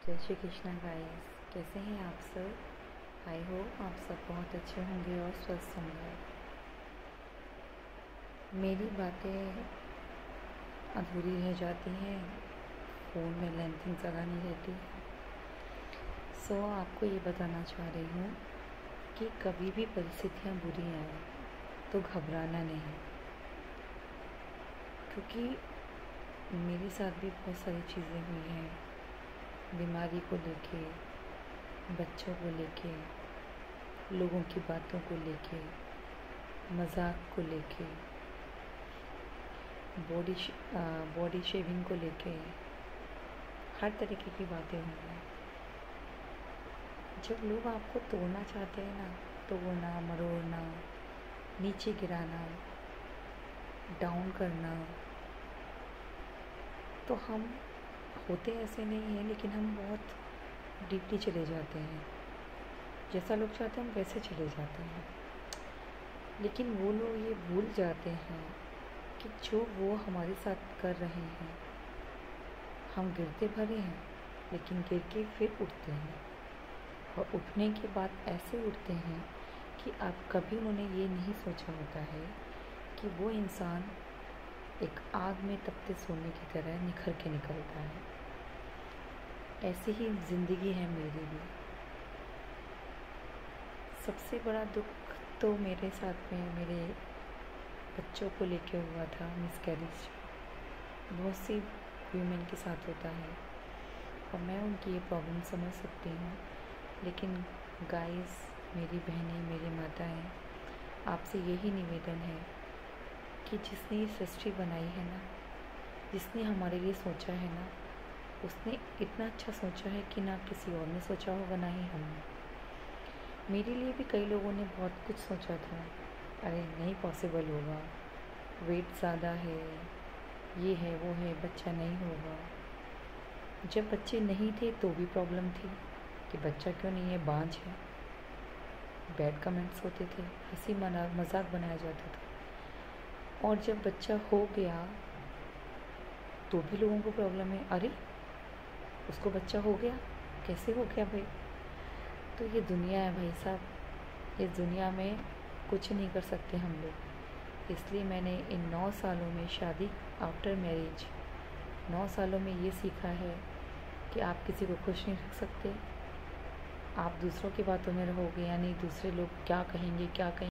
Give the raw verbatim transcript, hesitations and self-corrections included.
जय श्री कृष्णा गाइस, कैसे हैं आप सब। आई होप आप सब बहुत अच्छे होंगे और स्वस्थ होंगे। मेरी बातें अधूरी रह जाती हैं, फ़ोन में लेंथिंग ज़्यादा नहीं रहती है। सो so, आपको ये बताना चाह रही हूँ कि कभी भी परिस्थितियाँ बुरी आए तो घबराना नहीं, क्योंकि मेरे साथ भी बहुत सारी चीज़ें हुई हैं। बीमारी को लेके, बच्चों को लेके, लोगों की बातों को लेके, मजाक को लेके, बॉडी बॉडी शेविंग को लेके, हर तरीके की बातें हुई हैं। जब लोग आपको तोड़ना चाहते हैं ना, तोड़ना, मरोड़ना, नीचे गिराना, डाउन करना, तो हम होते ऐसे नहीं हैं, लेकिन हम बहुत डीपली चले जाते हैं। जैसा लोग चाहते हैं हम वैसे चले जाते हैं। लेकिन वो लोग ये भूल जाते हैं कि जो वो हमारे साथ कर रहे हैं, हम गिरते भरे हैं, लेकिन गिर के फिर उठते हैं, और उठने के बाद ऐसे उठते हैं कि आप कभी उन्होंने ये नहीं सोचा होता है कि वो इंसान एक आग में तपते सोने की तरह निखर के निकलता है। ऐसी ही ज़िंदगी है मेरी भी। सबसे बड़ा दुख तो मेरे साथ में मेरे बच्चों को लेके हुआ था, मिसकैरेज। बहुत सी वीमेन के साथ होता है और मैं उनकी ये प्रॉब्लम समझ सकती हूँ। लेकिन गाइस, मेरी बहनें, मेरी माताएं, आपसे यही निवेदन है कि जिसने ये सृष्टि बनाई है ना, जिसने हमारे लिए सोचा है ना, उसने इतना अच्छा सोचा है कि ना किसी और ने सोचा होगा, ना ही हमने। मेरे लिए भी कई लोगों ने बहुत कुछ सोचा था, अरे नहीं पॉसिबल होगा, वेट ज़्यादा है, ये है वो है, बच्चा नहीं होगा। जब बच्चे नहीं थे तो भी प्रॉब्लम थी कि बच्चा क्यों नहीं है, बांझ है। बैड कमेंट्स होते थे, हंसी मजाक बनाया जाता था। और जब बच्चा हो गया तो भी लोगों को प्रॉब्लम है, अरे उसको बच्चा हो गया, कैसे हो गया भाई। तो ये दुनिया है भाई साहब, इस दुनिया में कुछ नहीं कर सकते हम लोग। इसलिए मैंने इन नौ सालों में, शादी आफ्टर मैरिज, नौ सालों में ये सीखा है कि आप किसी को खुश नहीं रख सकते। आप दूसरों की बातों में रहोगे, यानी दूसरे लोग क्या कहेंगे क्या कहेंगे